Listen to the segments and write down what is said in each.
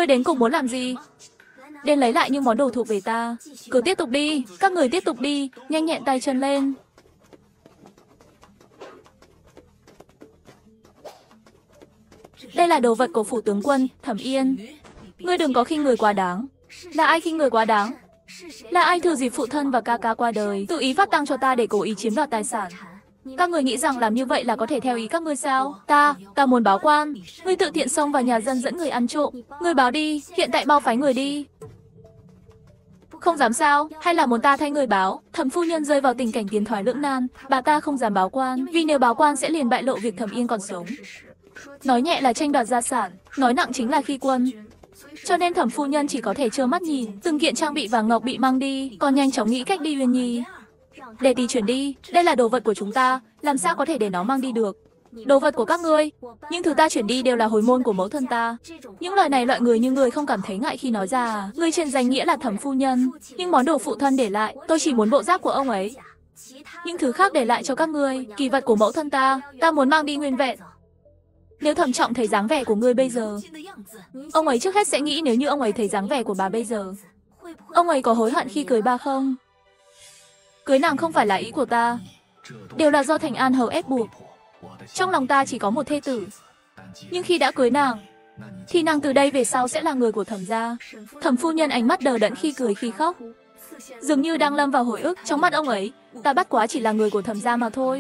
Ngươi đến cùng muốn làm gì? Đến lấy lại những món đồ thuộc về ta. Cứ tiếp tục đi, các người tiếp tục đi, nhanh nhẹn tay chân lên. Đây là đồ vật của phủ tướng quân, Thẩm Yên. Ngươi đừng có khinh người quá đáng. Là ai khinh người quá đáng? Là ai thừa dịp phụ thân và ca ca qua đời, tự ý phát tang cho ta để cố ý chiếm đoạt tài sản? Các người nghĩ rằng làm như vậy là có thể theo ý các ngươi sao? Ta muốn báo quan. Ngươi tự tiện xông vào nhà dân dẫn người ăn trộm. Ngươi báo đi, hiện tại mau phái người đi. Không dám sao? Hay là muốn ta thay người báo? Thẩm phu nhân rơi vào tình cảnh tiến thoái lưỡng nan. Bà ta không dám báo quan, vì nếu báo quan sẽ liền bại lộ việc Thẩm Yên còn sống. Nói nhẹ là tranh đoạt gia sản, nói nặng chính là khi quân. Cho nên thẩm phu nhân chỉ có thể trơ mắt nhìn từng kiện trang bị vàng ngọc bị mang đi, còn nhanh chóng nghĩ cách đi Uyên Nhi. Để tỷ chuyển đi, đây là đồ vật của chúng ta, làm sao có thể để nó mang đi được? Đồ vật của các ngươi, những thứ ta chuyển đi đều là hồi môn của mẫu thân ta. Những lời này loại người như người không cảm thấy ngại khi nói ra à? Ngươi trên danh nghĩa là thẩm phu nhân, nhưng món đồ phụ thân để lại, tôi chỉ muốn bộ giáp của ông ấy. Những thứ khác để lại cho các ngươi, kỳ vật của mẫu thân ta muốn mang đi nguyên vẹn. Nếu Thẩm Trọng thấy dáng vẻ của ngươi bây giờ, ông ấy trước hết sẽ nghĩ nếu như ông ấy thấy dáng vẻ của bà bây giờ, ông ấy có hối hận khi cưới bà không? Cưới nàng không phải là ý của ta, đều là do Thành An hầu ép buộc. Trong lòng ta chỉ có một thê tử, nhưng khi đã cưới nàng, thì nàng từ đây về sau sẽ là người của Thẩm gia. Thẩm phu nhân ánh mắt đờ đẫn khi cười khi khóc, dường như đang lâm vào hồi ức. Trong mắt ông ấy, ta bất quá chỉ là người của Thẩm gia mà thôi.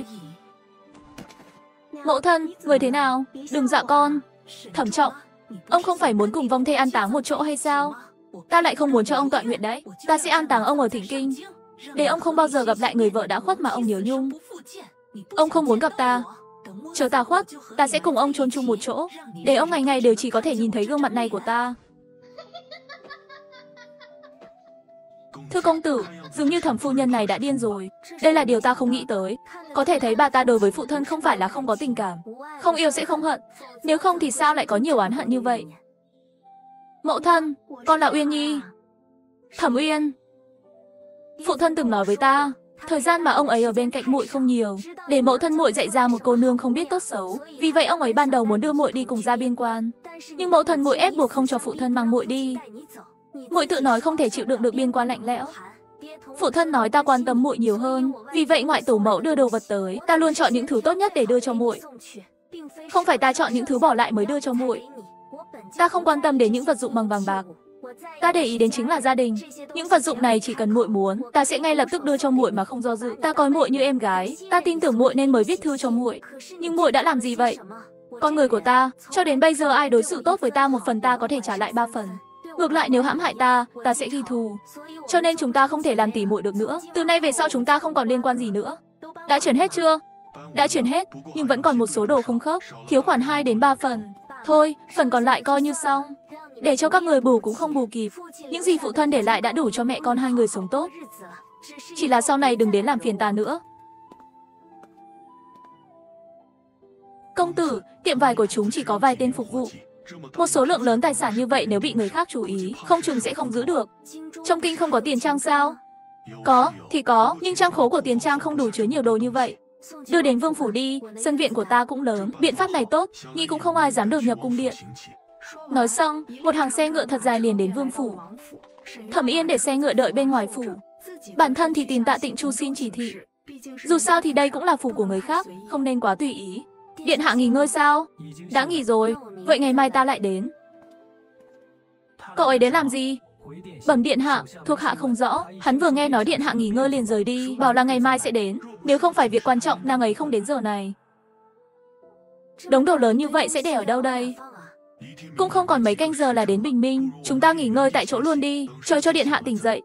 Mẫu thân, người thế nào? Đừng dọa con. Thẩm Trọng, ông không phải muốn cùng vong thê an táng một chỗ hay sao? Ta lại không muốn cho ông tọa nguyện đấy. Ta sẽ an táng ông ở Thịnh Kinh, để ông không bao giờ gặp lại người vợ đã khuất mà ông nhớ nhung. Ông không muốn gặp ta, chờ ta khuất, ta sẽ cùng ông chôn chung một chỗ, để ông ngày ngày đều chỉ có thể nhìn thấy gương mặt này của ta. Thưa công tử, dường như thẩm phu nhân này đã điên rồi. Đây là điều ta không nghĩ tới. Có thể thấy bà ta đối với phụ thân không phải là không có tình cảm. Không yêu sẽ không hận. Nếu không thì sao lại có nhiều oán hận như vậy? Mẫu thân, con là Uyên Nhi. Thẩm Uyên. Phụ thân từng nói với ta, thời gian mà ông ấy ở bên cạnh muội không nhiều, để mẫu thân muội dạy ra một cô nương không biết tốt xấu. Vì vậy ông ấy ban đầu muốn đưa muội đi cùng ra biên quan, nhưng mẫu thân muội ép buộc không cho phụ thân mang muội đi. Muội tự nói không thể chịu đựng được biên quan lạnh lẽo. Phụ thân nói ta quan tâm muội nhiều hơn, vì vậy ngoại tổ mẫu đưa đồ vật tới, ta luôn chọn những thứ tốt nhất để đưa cho muội. Không phải ta chọn những thứ bỏ lại mới đưa cho muội. Ta không quan tâm đến những vật dụng bằng vàng bạc. Ta để ý đến chính là gia đình. Những vật dụng này chỉ cần muội muốn, ta sẽ ngay lập tức đưa cho muội mà không do dự. Ta coi muội như em gái, ta tin tưởng muội nên mới viết thư cho muội. Nhưng muội đã làm gì vậy? Con người của ta, cho đến bây giờ ai đối xử tốt với ta 1 phần ta có thể trả lại 3 phần. Ngược lại nếu hãm hại ta sẽ ghi thù. Cho nên chúng ta không thể làm tỉ muội được nữa. Từ nay về sau chúng ta không còn liên quan gì nữa. Đã chuyển hết chưa? Đã chuyển hết, nhưng vẫn còn một số đồ không khớp, thiếu khoảng 2 đến 3 phần. Thôi, phần còn lại coi như xong. Để cho các người bù cũng không bù kịp. Những gì phụ thân để lại đã đủ cho mẹ con hai người sống tốt. Chỉ là sau này đừng đến làm phiền ta nữa. Công tử, tiệm vải của chúng chỉ có vài tên phục vụ. Một số lượng lớn tài sản như vậy nếu bị người khác chú ý, không chừng sẽ không giữ được. Trong kinh không có tiền trang sao? Có, thì có, nhưng trang khố của tiền trang không đủ chứa nhiều đồ như vậy. Đưa đến vương phủ đi, sân viện của ta cũng lớn, biện pháp này tốt, nghĩ cũng không ai dám đột nhập cung điện. Nói xong, một hàng xe ngựa thật dài liền đến vương phủ. Thẩm Yên để xe ngựa đợi bên ngoài phủ. Bản thân thì tìm Tạ Tịnh Chu xin chỉ thị. Dù sao thì đây cũng là phủ của người khác, không nên quá tùy ý. Điện hạ nghỉ ngơi sao? Đã nghỉ rồi, vậy ngày mai ta lại đến. Cậu ấy đến làm gì? Bẩm điện hạ, thuộc hạ không rõ. Hắn vừa nghe nói điện hạ nghỉ ngơi liền rời đi, bảo là ngày mai sẽ đến. Nếu không phải việc quan trọng, nàng ấy không đến giờ này. Đống đồ lớn như vậy sẽ để ở đâu đây? Cũng không còn mấy canh giờ là đến bình minh. Chúng ta nghỉ ngơi tại chỗ luôn đi, chờ cho điện hạ tỉnh dậy.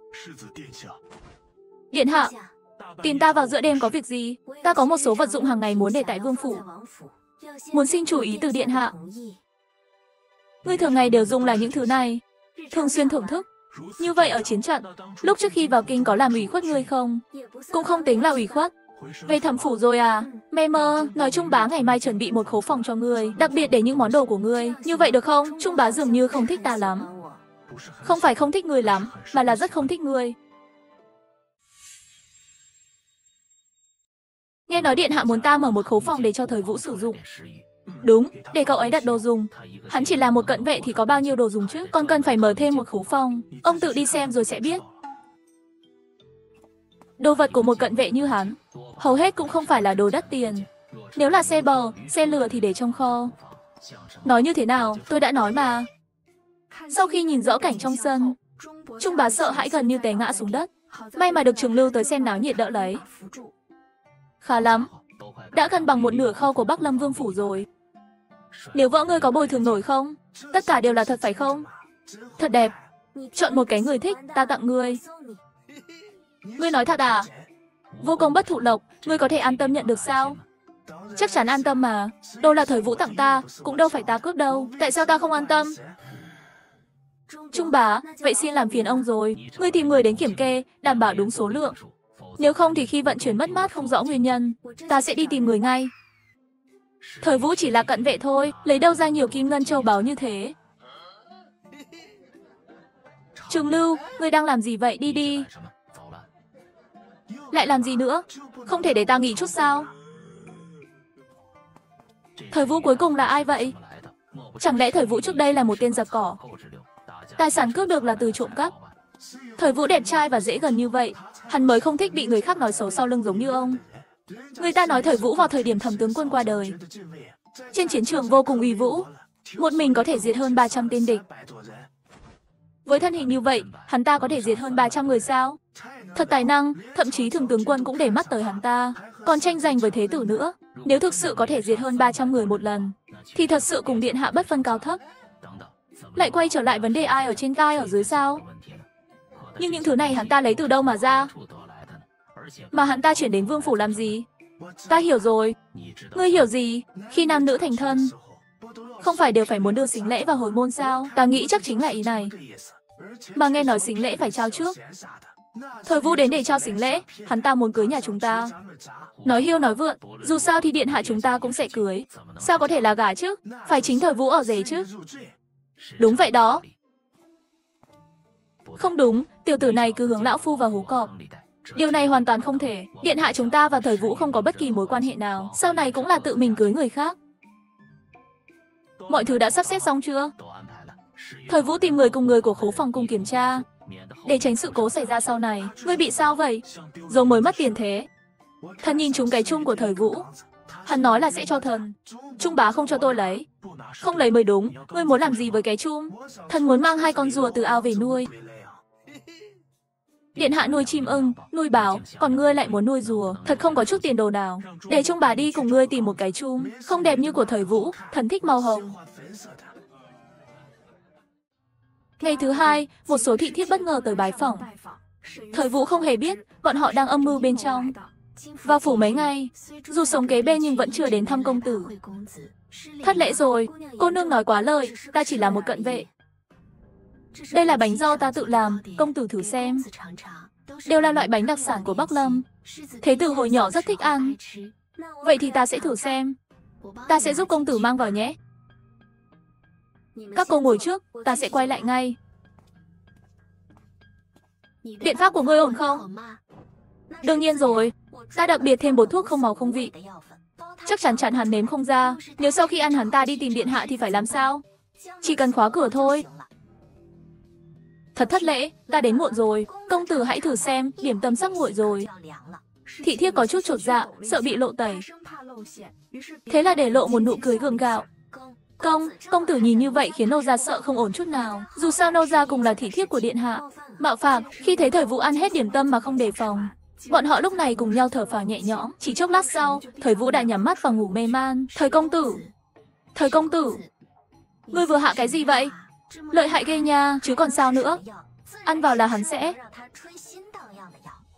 Điện hạ, tìm ta vào giữa đêm có việc gì? Ta có một số vật dụng hàng ngày muốn để tại vương phủ, muốn xin chú ý từ điện hạ. Ngươi thường ngày đều dùng là những thứ này, thường xuyên thưởng thức. Như vậy ở chiến trận, lúc trước khi vào kinh có làm ủy khuất ngươi không? Cũng không tính là ủy khuất. Về thẩm phủ rồi à? Mê mơ, nói Trung bá ngày mai chuẩn bị một khố phòng cho ngươi, đặc biệt để những món đồ của ngươi. Như vậy được không? Trung bá dường như không thích ta lắm. Không phải không thích ngươi lắm, mà là rất không thích ngươi. Nghe nói điện hạ muốn ta mở một khố phòng để cho Thời Vũ sử dụng. Đúng, để cậu ấy đặt đồ dùng. Hắn chỉ là một cận vệ thì có bao nhiêu đồ dùng chứ, còn cần phải mở thêm một khố phòng. Ông tự đi xem rồi sẽ biết. Đồ vật của một cận vệ như hắn, hầu hết cũng không phải là đồ đắt tiền. Nếu là xe bò, xe lửa thì để trong kho. Nói như thế nào, tôi đã nói mà. Sau khi nhìn rõ cảnh trong sân, Trung bá sợ hãi gần như té ngã xuống đất. May mà được Trường Lưu tới xem náo nhiệt đỡ lấy. Khá lắm, đã gần bằng một nửa kho của Bắc Lâm Vương phủ rồi. Nếu vợ ngươi có bồi thường nổi không? Tất cả đều là thật phải không? Thật đẹp. Chọn một cái người thích, ta tặng ngươi. Ngươi nói thật à? Vô công bất thụ lộc, ngươi có thể an tâm nhận được sao? Chắc chắn an tâm mà. Đồ là Thời Vũ tặng ta, cũng đâu phải ta cướp đâu. Tại sao ta không an tâm? Trung bá, vậy xin làm phiền ông rồi. Ngươi tìm người đến kiểm kê, đảm bảo đúng số lượng. Nếu không thì khi vận chuyển mất mát không rõ nguyên nhân, ta sẽ đi tìm người ngay. Thời Vũ chỉ là cận vệ thôi, lấy đâu ra nhiều kim ngân châu báu như thế. Trường Lưu, ngươi đang làm gì vậy? Đi đi. Lại làm gì nữa? Không thể để ta nghỉ chút sao? Thời Vũ cuối cùng là ai vậy? Chẳng lẽ Thời Vũ trước đây là một tên giặc cỏ? Tài sản cướp được là từ trộm cắp. Thời Vũ đẹp trai và dễ gần như vậy, hắn mới không thích bị người khác nói xấu sau lưng giống như ông. Người ta nói Thời Vũ vào thời điểm Thẩm tướng quân qua đời, trên chiến trường vô cùng uy vũ, một mình có thể diệt hơn 300 tên địch. Với thân hình như vậy, hắn ta có thể diệt hơn 300 người sao? Thật tài năng, thậm chí Thường tướng quân cũng để mắt tới hắn ta, còn tranh giành với thế tử nữa. Nếu thực sự có thể diệt hơn 300 người một lần, thì thật sự cùng điện hạ bất phân cao thấp. Lại quay trở lại vấn đề ai ở trên ai ở dưới sao? Nhưng những thứ này hắn ta lấy từ đâu mà ra? Mà hắn ta chuyển đến vương phủ làm gì? Ta hiểu rồi. Ngươi hiểu gì? Khi nam nữ thành thân, không phải đều phải muốn đưa sính lễ vào hồi môn sao? Ta nghĩ chắc chính là ý này. Mà nghe nói sính lễ phải trao trước. Thời Vũ đến để trao sính lễ, hắn ta muốn cưới nhà chúng ta. Nói hiêu nói vượn, dù sao thì điện hạ chúng ta cũng sẽ cưới. Sao có thể là gả chứ? Phải chính Thời Vũ ở rể chứ? Đúng vậy đó. Không đúng, tiểu tử này cứ hướng lão phu vào hố cọp. Điều này hoàn toàn không thể. Điện hạ chúng ta và Thời Vũ không có bất kỳ mối quan hệ nào. Sau này cũng là tự mình cưới người khác. Mọi thứ đã sắp xếp xong chưa? Thời Vũ tìm người cùng người của khố phòng cùng kiểm tra, để tránh sự cố xảy ra sau này. Ngươi bị sao vậy? Rồi mới mất tiền thế. Thần nhìn trúng cái chung của Thời Vũ. Hắn nói là sẽ cho thần. Trung bá không cho tôi lấy. Không lấy mới đúng. Ngươi muốn làm gì với cái chung? Thần muốn mang 2 con rùa từ ao về nuôi. Điện hạ nuôi chim ưng, nuôi báo, còn ngươi lại muốn nuôi rùa. Thật không có chút tiền đồ nào. Để Trung bá đi cùng ngươi tìm một cái chung không đẹp như của Thời Vũ. Thần thích màu hồng. Ngày thứ 2, một số thị thiếp bất ngờ tới bái phỏng. Thời Vũ không hề biết bọn họ đang âm mưu bên trong. Vào phủ mấy ngày, dù sống kế bên nhưng vẫn chưa đến thăm công tử. Thất lễ rồi, cô nương nói quá lời, ta chỉ là một cận vệ. Đây là bánh do ta tự làm, công tử thử xem. Đều là loại bánh đặc sản của Bắc Lâm. Thế tử hồi nhỏ rất thích ăn. Vậy thì ta sẽ thử xem. Ta sẽ giúp công tử mang vào nhé. Các cô ngồi trước, ta sẽ quay lại ngay. Biện pháp của ngươi ổn không? Đương nhiên rồi, ta đặc biệt thêm bột thuốc không màu không vị. Chắc chắn chặn hắn nếm không ra. Nếu sau khi ăn hắn ta đi tìm điện hạ thì phải làm sao? Chỉ cần khóa cửa thôi. Thật thất lễ, ta đến muộn rồi. Công tử hãy thử xem, điểm tâm sắp nguội rồi. Thị thiếp có chút chột dạ, sợ bị lộ tẩy. Thế là để lộ một nụ cười gượng gạo. Công tử nhìn như vậy khiến nô gia sợ không ổn chút nào. Dù sao nô gia cùng là thị thiếp của điện hạ. Mạo phạm, khi thấy Thời Vũ ăn hết điểm tâm mà không đề phòng. Bọn họ lúc này cùng nhau thở phào nhẹ nhõm. Chỉ chốc lát sau, Thời Vũ đã nhắm mắt và ngủ mê man. Thời công tử, ngươi vừa hạ cái gì vậy? Lợi hại ghê nha, chứ còn sao nữa. Ăn vào là hắn sẽ.